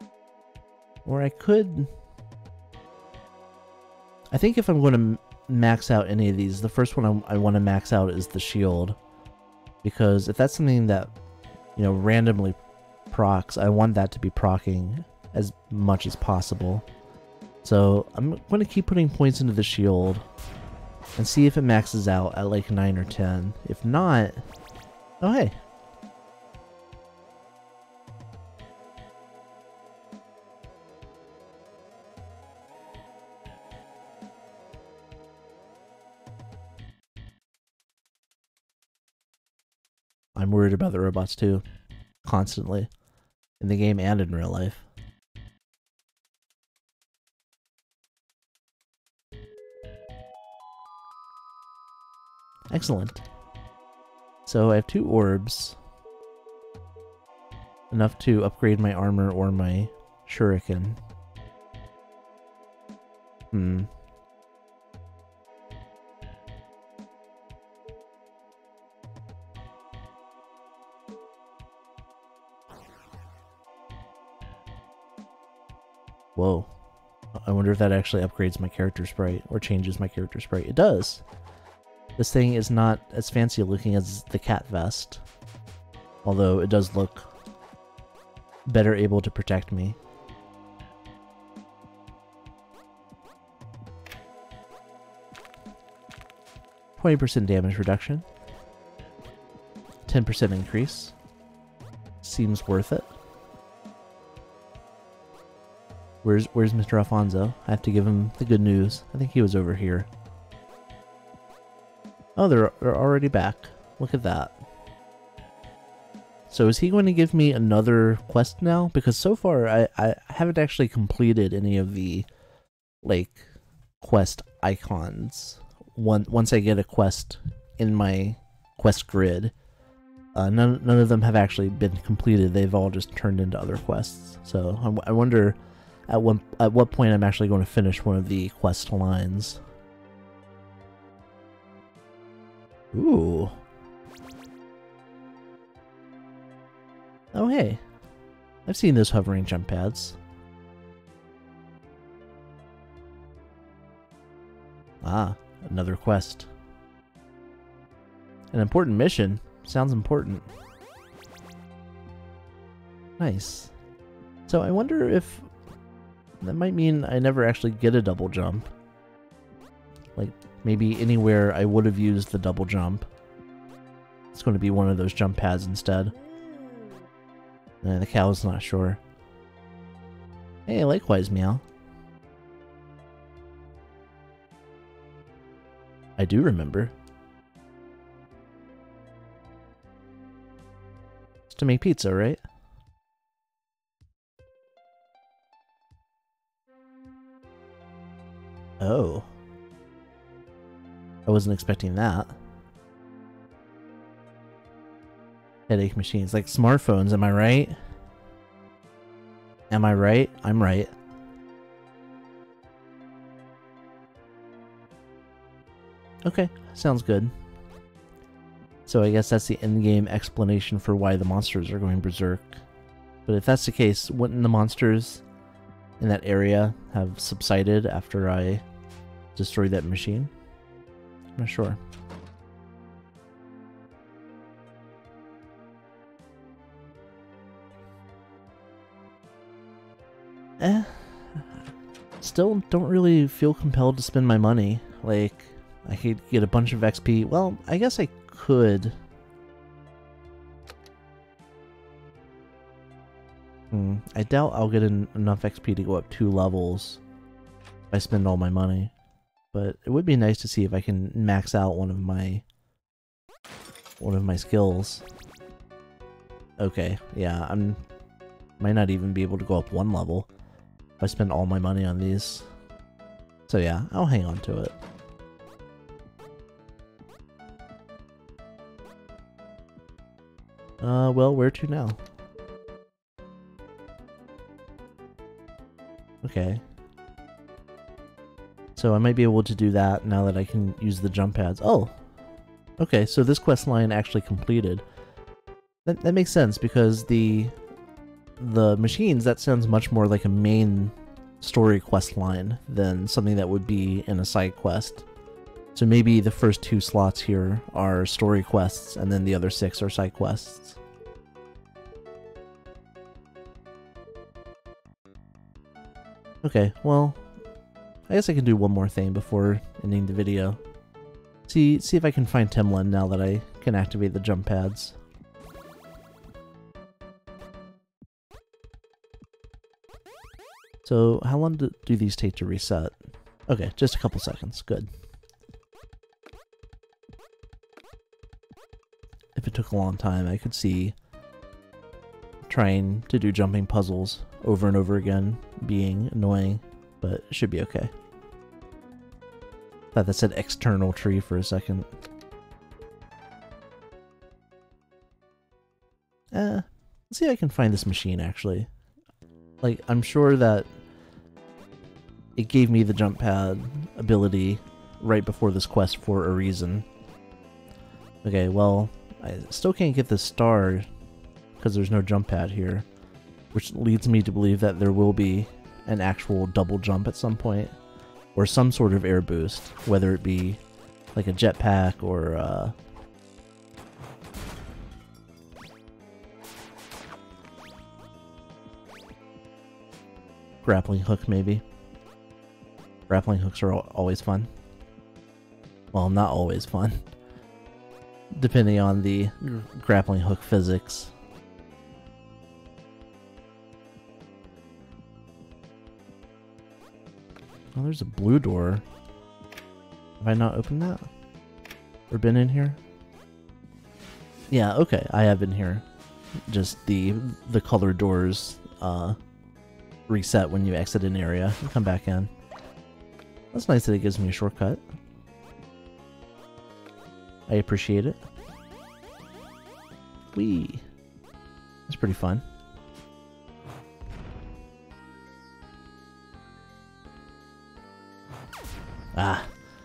Or I could... I think if I'm going to max out any of these, the first one I, I want to max out is the shield. Because if that's something that, you know, randomly procs, I want that to be procking as much as possible. So I'm going to keep putting points into the shield and see if it maxes out at like nine or ten. If not, oh hey. I'm worried about the robots too, constantly, in the game and in real life. Excellent. So I have two orbs. Enough to upgrade my armor or my shuriken. Hmm. Whoa. I wonder if that actually upgrades my character sprite or changes my character sprite. It does. This thing is not as fancy looking as the cat vest, although it does look better able to protect me. twenty percent damage reduction. ten percent increase. Seems worth it. Where's where's Mister Alfonso? I have to give him the good news. I think he was over here. Oh, they're, they're already back. Look at that. So is he going to give me another quest now? Because so far I, I haven't actually completed any of the, like, quest icons. One, once I get a quest in my quest grid. Uh, none, none of them have actually been completed. They've all just turned into other quests. So I, I wonder at, one, at what point I'm actually going to finish one of the quest lines. Ooh. Oh hey. I've seen those hovering jump pads. Ah, another quest. An important mission. Sounds important. Nice. So I wonder if that might mean I never actually get a double jump. Like, maybe anywhere I would have used the double jump, it's going to be one of those jump pads instead. Uh, the cow's not sure. Hey, likewise, meow. I do remember. It's to make pizza, right? Oh. I wasn't expecting that. Headache machines, like smartphones, am I right? Am I right? I'm right. Okay, sounds good. So I guess that's the endgame explanation for why the monsters are going berserk. But if that's the case, wouldn't the monsters in that area have subsided after I destroyed that machine? I'm not sure. Eh. Still don't really feel compelled to spend my money. Like, I could get a bunch of X P. Well, I guess I could. Hmm. I doubt I'll get en enough X P to go up two levels if I spend all my money. But it would be nice to see if I can max out one of my one of my skills. Okay, yeah, I'm might not even be able to go up one level if I spend all my money on these. So yeah, I'll hang on to it. Uh, well, where to now? Okay. So I might be able to do that now that I can use the jump pads. Oh! Okay, so this quest line actually completed. That, that makes sense because the the machines, that sounds much more like a main story quest line than something that would be in a side quest. So maybe the first two slots here are story quests, and then the other six are side quests. Okay, well, I guess I can do one more thing before ending the video. See, see if I can find Timlin now that I can activate the jump pads. So, how long do, do these take to reset? Okay, just a couple seconds. Good. If it took a long time, I could see trying to do jumping puzzles over and over again being annoying, but it should be okay. Thought that said external tree for a second. Eh, let's see if I can find this machine actually. Like, I'm sure that it gave me the jump pad ability right before this quest for a reason. Okay, well, I still can't get this star because there's no jump pad here, which leads me to believe that there will be an actual double jump at some point, or some sort of air boost, whether it be like a jetpack or uh, grappling hook maybe. Grappling hooks are always fun. Well, not always fun, depending on the grappling hook physics. Oh, there's a blue door. Have I not opened that? Or been in here? Yeah, okay, I have been here. Just the the color doors uh, reset when you exit an area and come back in. That's nice that it gives me a shortcut. I appreciate it. Whee! That's pretty fun. Ah!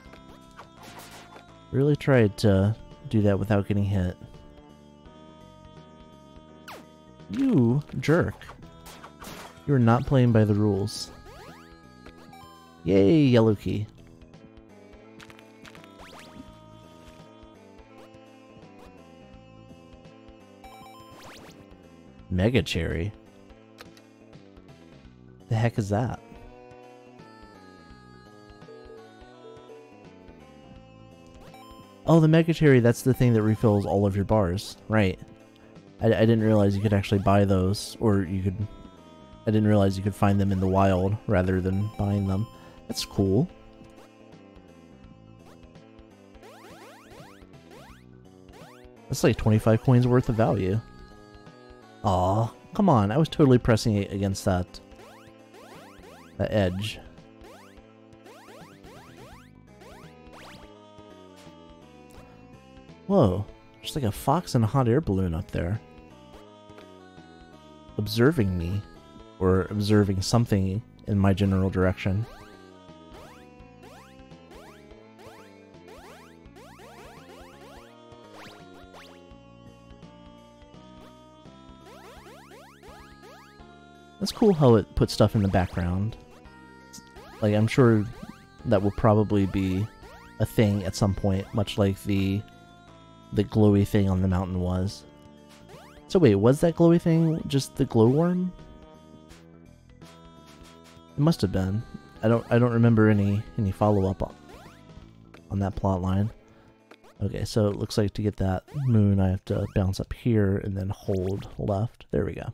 Really tried to do that without getting hit. You jerk. You're not playing by the rules. Yay, yellow key. Mega Cherry? The heck is that? Oh, the Mega Cherry, that's the thing that refills all of your bars. Right. I, I didn't realize you could actually buy those, or you could... I didn't realize you could find them in the wild rather than buying them. That's cool. That's like twenty-five coins worth of value. Aw, come on, I was totally pressing it against that, that edge. Whoa, there's like a fox and a hot air balloon up there. Observing me, or observing something in my general direction. That's cool how it puts stuff in the background. Like, I'm sure that will probably be a thing at some point, much like the the glowy thing on the mountain was. So wait, was that glowy thing just the glowworm? It must have been. I don't I don't remember any any follow-up on, on that plot line. Okay, so it looks like to get that moon I have to bounce up here and then hold left. There we go.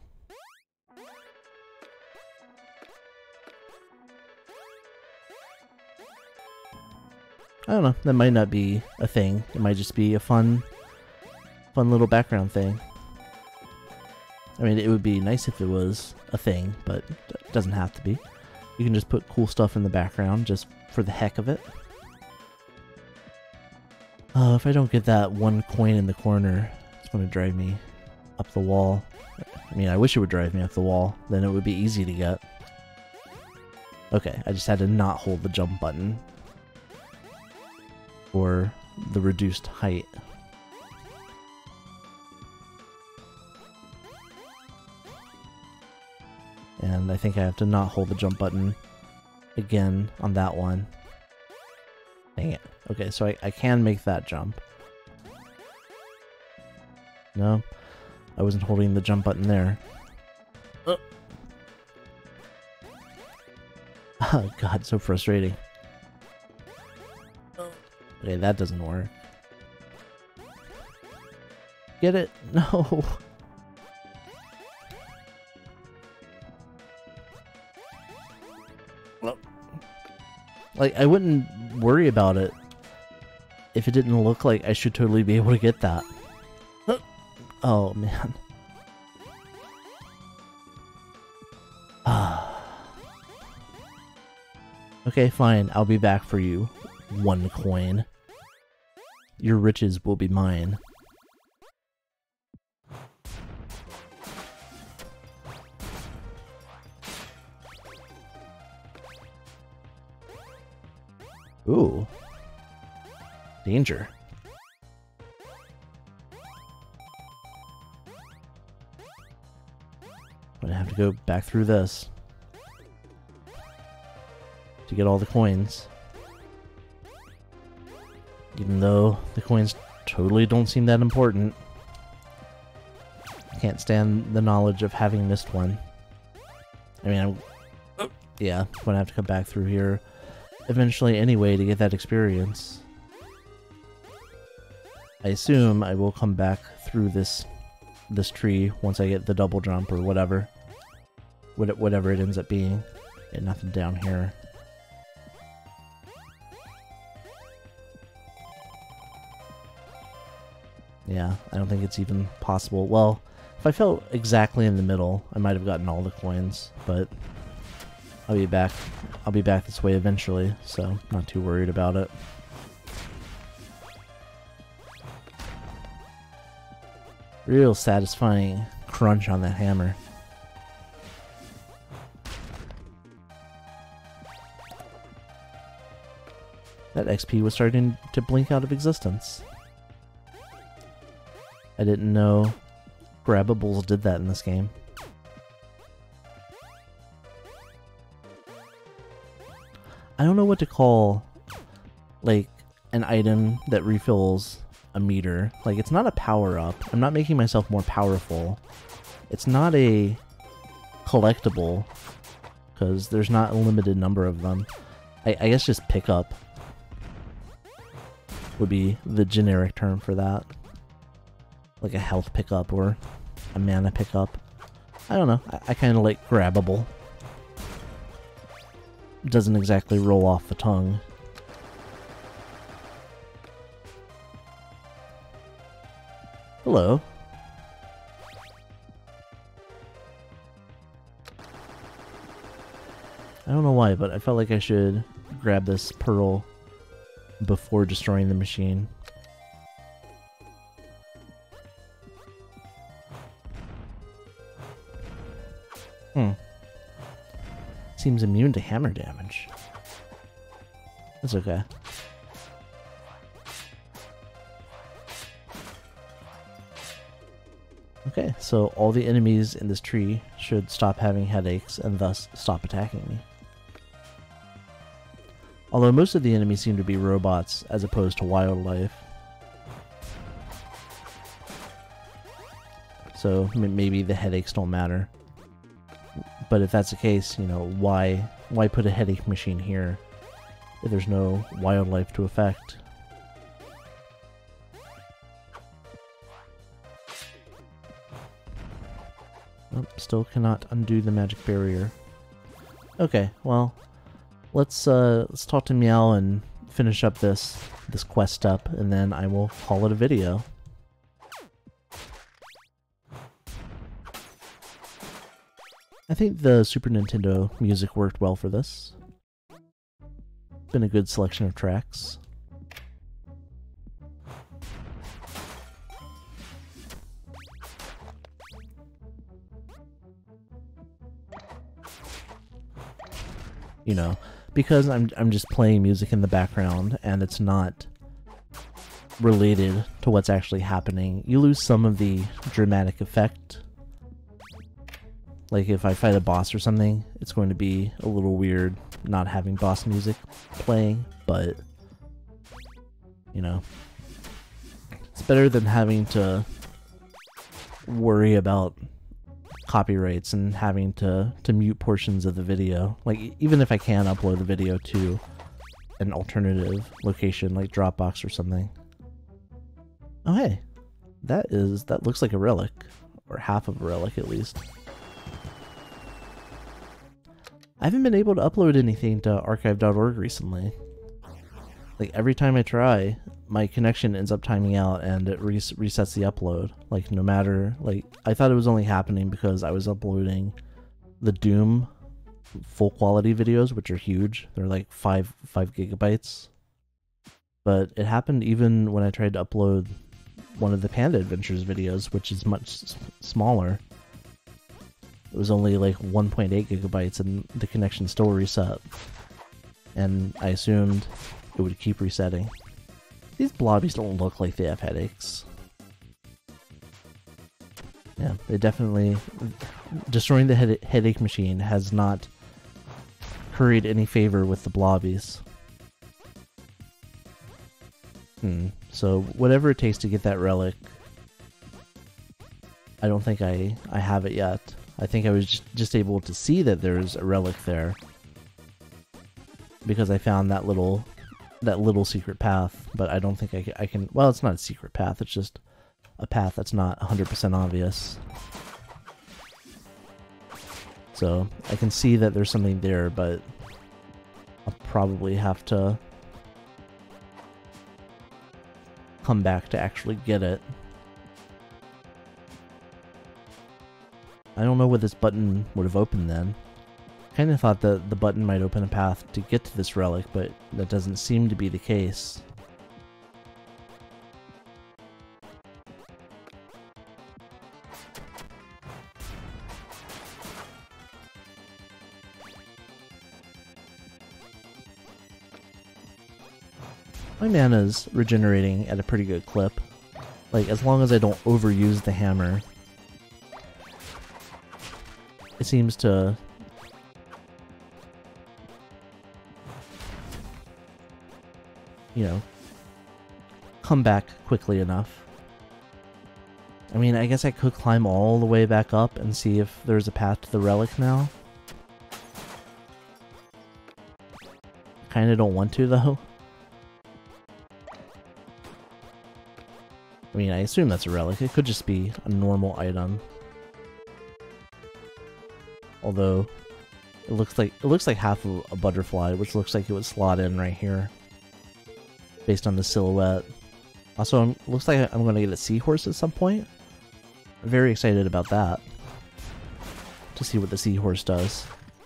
I don't know, that might not be a thing. It might just be a fun, fun little background thing. I mean, it would be nice if it was a thing, but it doesn't have to be. You can just put cool stuff in the background just for the heck of it. Uh, if I don't get that one coin in the corner, it's going to drive me up the wall. I mean, I wish it would drive me up the wall, then it would be easy to get. Okay, I just had to not hold the jump button. Or the reduced height. And I think I have to not hold the jump button again on that one. Dang it. Okay, so I, I can make that jump. No, I wasn't holding the jump button there. Oh, oh God, so frustrating. Okay, that doesn't work. Get it? No. Well, like, I wouldn't worry about it if it didn't look like I should totally be able to get that. Oh, man. Okay, fine. I'll be back for you. One coin. Your riches will be mine. Ooh. Danger. I'm gonna have to go back through this to get all the coins. Even though the coins totally don't seem that important. I can't stand the knowledge of having missed one. I mean, I'm... Oh, yeah, I'm gonna have to come back through here eventually anyway to get that experience. I assume I will come back through this this tree once I get the double jump or whatever. What whatever it ends up being. And nothing down here. Yeah, I don't think it's even possible. Well, if I fell exactly in the middle, I might have gotten all the coins, but I'll be back. I'll be back this way eventually, so not too worried about it. Real satisfying crunch on that hammer. That X P was starting to blink out of existence. I didn't know grabbables did that in this game. I don't know what to call, like, an item that refills a meter. Like, it's not a power-up. I'm not making myself more powerful. It's not a collectible, because there's not a limited number of them. I, I guess just pickup would be the generic term for that. Like a health pickup or a mana pickup. I don't know. I, I kind of like grabbable. Doesn't exactly roll off the tongue. Hello. I don't know why, but I felt like I should grab this pearl before destroying the machine. Hmm. Seems immune to hammer damage. That's okay. Okay, so all the enemies in this tree should stop having headaches and thus stop attacking me. Although most of the enemies seem to be robots as opposed to wildlife. So m maybe the headaches don't matter. But if that's the case, you know, why why put a headache machine here if there's no wildlife to affect? Oh, still cannot undo the magic barrier. Okay, well, let's uh, let's talk to Meow and finish up this this quest up, and then I will call it a video. I think the Super Nintendo music worked well for this. Been a good selection of tracks. You know, because I'm I'm just playing music in the background and it's not related to what's actually happening, you lose some of the dramatic effect Like if I fight a boss or something, it's going to be a little weird not having boss music playing, but you know, it's better than having to worry about copyrights and having to, to mute portions of the video. Like, even if I can upload the video to an alternative location like Dropbox or something. Oh hey, that is, that looks like a relic, or half of a relic at least. I haven't been able to upload anything to archive dot org recently. Like, every time I try, my connection ends up timing out and it res resets the upload. Like, no matter, like, I thought it was only happening because I was uploading the Doom full quality videos, which are huge. They're like five, five gigabytes. But it happened even when I tried to upload one of the Panda Adventures videos, which is much s smaller. It was only like one point eight gigabytes and the connection still reset. And I assumed it would keep resetting. These blobbies don't look like they have headaches. Yeah, they definitely... Destroying the head headache machine has not curried any favor with the blobbies. Hmm, so whatever it takes to get that relic, I don't think I, I have it yet. I think I was just, just able to see that there's a relic there because I found that little that little secret path, but I don't think I can, I can... Well, it's not a secret path, it's just a path that's not one hundred percent obvious. So I can see that there's something there, but I'll probably have to come back to actually get it. I don't know what this button would have opened then. Kind of thought that the button might open a path to get to this relic, but that doesn't seem to be the case. My mana's regenerating at a pretty good clip. Like, as long as I don't overuse the hammer, it seems to... you know, come back quickly enough. I mean, I guess I could climb all the way back up and see if there's a path to the relic now. Kinda don't want to, though. I mean, I assume that's a relic. It could just be a normal item. Although, it looks like it looks like half of a butterfly, which looks like it would slot in right here, based on the silhouette. Also, it looks like I'm going to get a seahorse at some point. I'm very excited about that, to see what the seahorse does.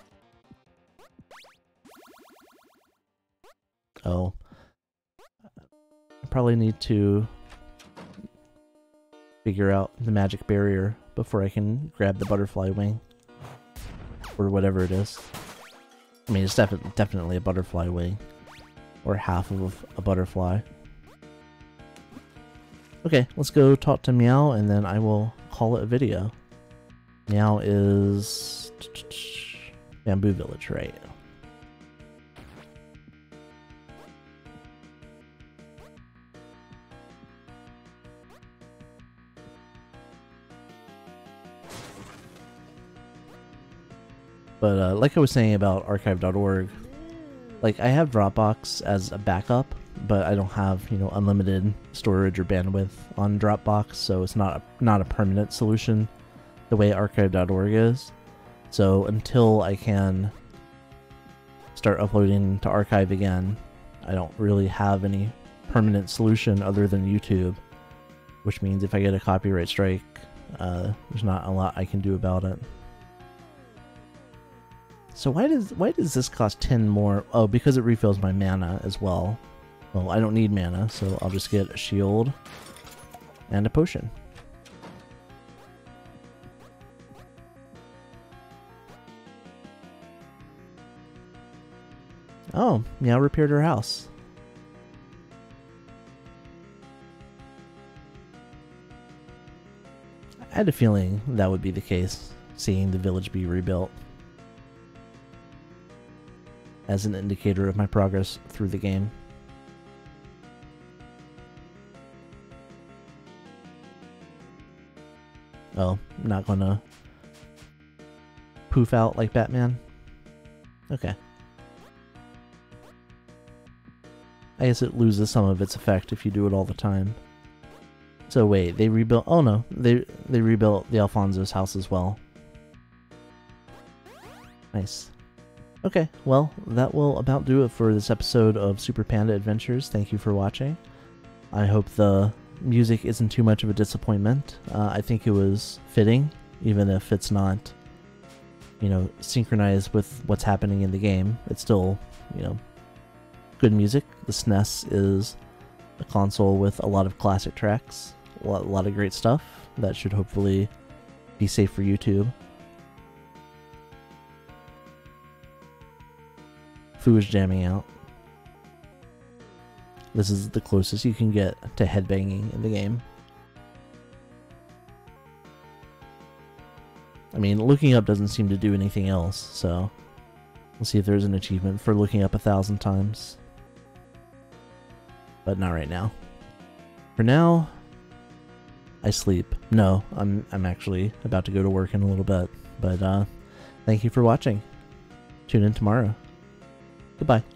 Oh, I probably need to figure out the magic barrier before I can grab the butterfly wing. Or whatever it is. I mean, it's defi definitely a butterfly wing. Or half of a butterfly. Okay, let's go talk to Meow and then I will call it a video. Meow is... Bamboo Village, right? But uh, like I was saying about archive dot org, like I have Dropbox as a backup, but I don't have, you know, unlimited storage or bandwidth on Dropbox, so it's not a, not a permanent solution the way archive dot org is. So until I can start uploading to archive again, I don't really have any permanent solution other than YouTube, which means if I get a copyright strike, uh, there's not a lot I can do about it. So why does why does this cost ten more? Oh, because it refills my mana as well. Well, I don't need mana, so I'll just get a shield and a potion. Oh, Meow repaired her house. I had a feeling that would be the case. seeing the village be rebuilt as an indicator of my progress through the game. Oh, I'm not gonna poof out like Batman? Okay. I guess it loses some of its effect if you do it all the time. So wait, they rebuilt... Oh no, they, they rebuilt the Alfonso's house as well. Nice. Okay, well, that will about do it for this episode of Super Panda Adventures. Thank you for watching. I hope the music isn't too much of a disappointment. Uh, I think it was fitting, even if it's not, you know, synchronized with what's happening in the game. It's still, you know, good music. The S N E S is a console with a lot of classic tracks, a lot, a lot of great stuff that should hopefully be safe for YouTube. Fu is jamming out. This is the closest you can get to headbanging in the game. I mean, looking up doesn't seem to do anything else, so we'll see if there's an achievement for looking up a thousand times. But not right now. For now, I sleep. No, I'm I'm actually about to go to work in a little bit. But uh, thank you for watching. Tune in tomorrow. Goodbye.